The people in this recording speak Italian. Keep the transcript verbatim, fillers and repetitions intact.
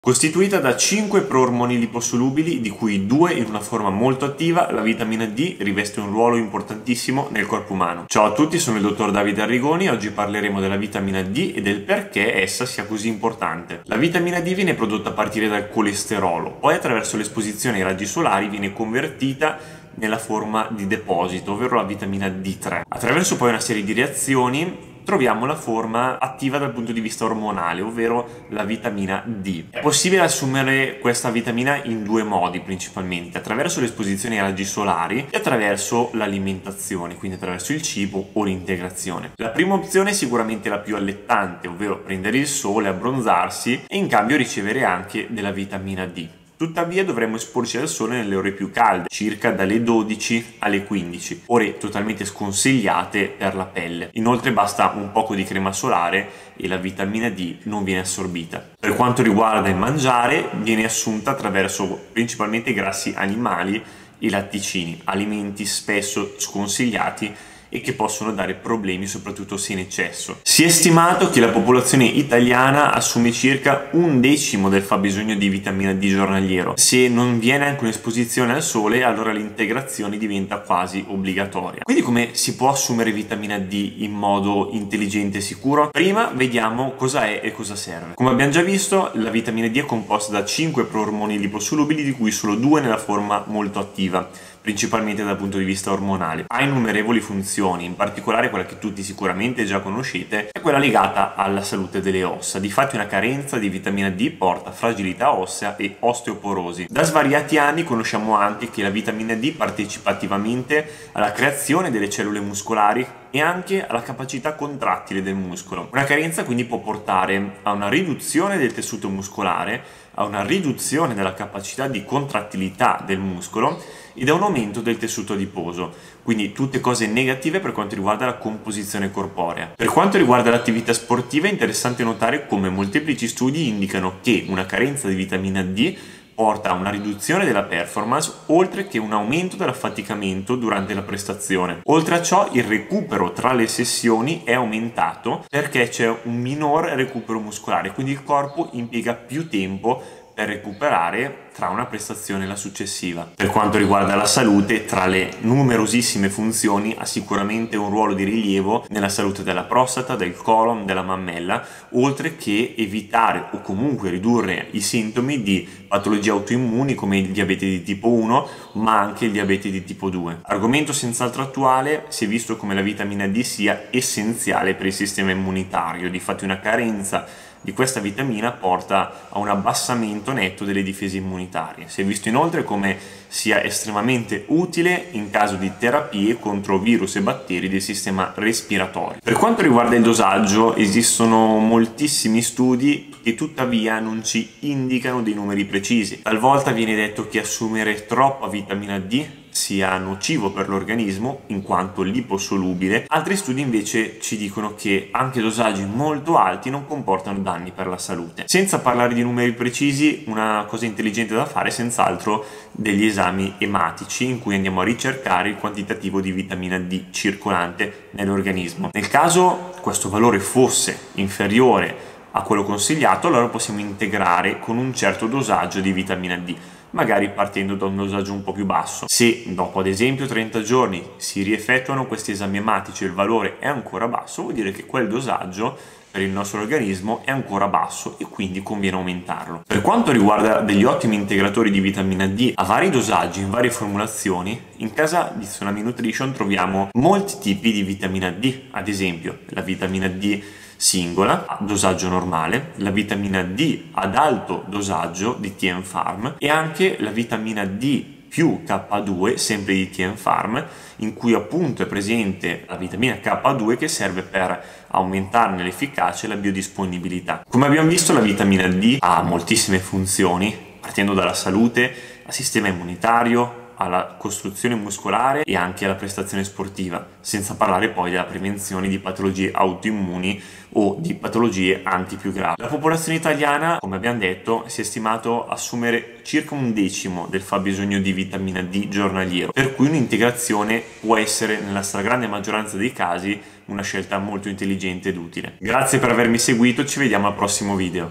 Costituita da cinque proormoni liposolubili, di cui due in una forma molto attiva, la vitamina D riveste un ruolo importantissimo nel corpo umano. Ciao a tutti, sono il dottor Davide Arrigoni e oggi parleremo della vitamina D e del perché essa sia così importante. La vitamina D viene prodotta a partire dal colesterolo, poi attraverso l'esposizione ai raggi solari viene convertita nella forma di deposito, ovvero la vitamina D tre. Attraverso poi una serie di reazioni troviamo la forma attiva dal punto di vista ormonale, ovvero la vitamina D. È possibile assumere questa vitamina in due modi principalmente, attraverso l'esposizione ai raggi solari e attraverso l'alimentazione, quindi attraverso il cibo o l'integrazione. La prima opzione è sicuramente la più allettante, ovvero prendere il sole, abbronzarsi e in cambio ricevere anche della vitamina D. Tuttavia dovremmo esporci al sole nelle ore più calde, circa dalle dodici alle quindici, ore totalmente sconsigliate per la pelle. Inoltre basta un poco di crema solare e la vitamina D non viene assorbita. Per quanto riguarda il mangiare, viene assunta attraverso principalmente grassi animali e latticini, alimenti spesso sconsigliati e che possono dare problemi soprattutto se in eccesso. Si è stimato che la popolazione italiana assume circa un decimo del fabbisogno di vitamina D giornaliero. Se non viene anche un'esposizione al sole, allora l'integrazione diventa quasi obbligatoria. Quindi come si può assumere vitamina D in modo intelligente e sicuro? Prima vediamo cosa è e cosa serve. Come abbiamo già visto, la vitamina D è composta da cinque proormoni liposolubili, di cui solo due nella forma molto attiva, principalmente dal punto di vista ormonale. Ha innumerevoli funzioni, in particolare quella che tutti sicuramente già conoscete è quella legata alla salute delle ossa. Difatti una carenza di vitamina D porta a fragilità ossea e osteoporosi. Da svariati anni conosciamo anche che la vitamina D partecipa attivamente alla creazione delle cellule muscolari e anche alla capacità contrattile del muscolo. Una carenza quindi può portare a una riduzione del tessuto muscolare, a una riduzione della capacità di contrattilità del muscolo ed a un aumento del tessuto adiposo, quindi tutte cose negative per quanto riguarda la composizione corporea. Per quanto riguarda l'attività sportiva è interessante notare come molteplici studi indicano che una carenza di vitamina D porta a una riduzione della performance oltre che un aumento dell'affaticamento durante la prestazione. Oltre a ciò, il recupero tra le sessioni è aumentato perché c'è un minor recupero muscolare, quindi il corpo impiega più tempo per recuperare tra una prestazione e la successiva. Per quanto riguarda la salute, tra le numerosissime funzioni ha sicuramente un ruolo di rilievo nella salute della prostata, del colon, della mammella, oltre che evitare o comunque ridurre i sintomi di patologie autoimmuni come il diabete di tipo uno, ma anche il diabete di tipo due. Argomento senz'altro attuale, si è visto come la vitamina D sia essenziale per il sistema immunitario. Difatti una carenza di questa vitamina porta a un abbassamento netto delle difese immunitarie. Si è visto inoltre come sia estremamente utile in caso di terapie contro virus e batteri del sistema respiratorio. Per quanto riguarda il dosaggio, esistono moltissimi studi che tuttavia non ci indicano dei numeri precisi. Talvolta viene detto che assumere troppa vitamina D sia nocivo per l'organismo in quanto liposolubile. Altri studi invece ci dicono che anche dosaggi molto alti non comportano danni per la salute. Senza parlare di numeri precisi, una cosa intelligente da fare è senz'altro degli esami ematici in cui andiamo a ricercare il quantitativo di vitamina D circolante nell'organismo. Nel caso questo valore fosse inferiore a quello consigliato, allora possiamo integrare con un certo dosaggio di vitamina D, magari partendo da un dosaggio un po' più basso. Se dopo ad esempio trenta giorni si rieffettuano questi esami ematici e il valore è ancora basso, vuol dire che quel dosaggio per il nostro organismo è ancora basso e quindi conviene aumentarlo. Per quanto riguarda degli ottimi integratori di vitamina D a vari dosaggi, in varie formulazioni, in casa di Tsunami Nutrition troviamo molti tipi di vitamina D, ad esempio la vitamina D singola a dosaggio normale, la vitamina D ad alto dosaggio di T N Farm e anche la vitamina D più K due, sempre di T N Farm, in cui appunto è presente la vitamina K due che serve per aumentarne l'efficacia e la biodisponibilità. Come abbiamo visto, la vitamina D ha moltissime funzioni, partendo dalla salute, al sistema immunitario, alla costruzione muscolare e anche alla prestazione sportiva, senza parlare poi della prevenzione di patologie autoimmuni o di patologie anche più gravi. La popolazione italiana, come abbiamo detto, si è stimato assumere circa un decimo del fabbisogno di vitamina D giornaliero, per cui un'integrazione può essere nella stragrande maggioranza dei casi una scelta molto intelligente ed utile. Grazie per avermi seguito, ci vediamo al prossimo video.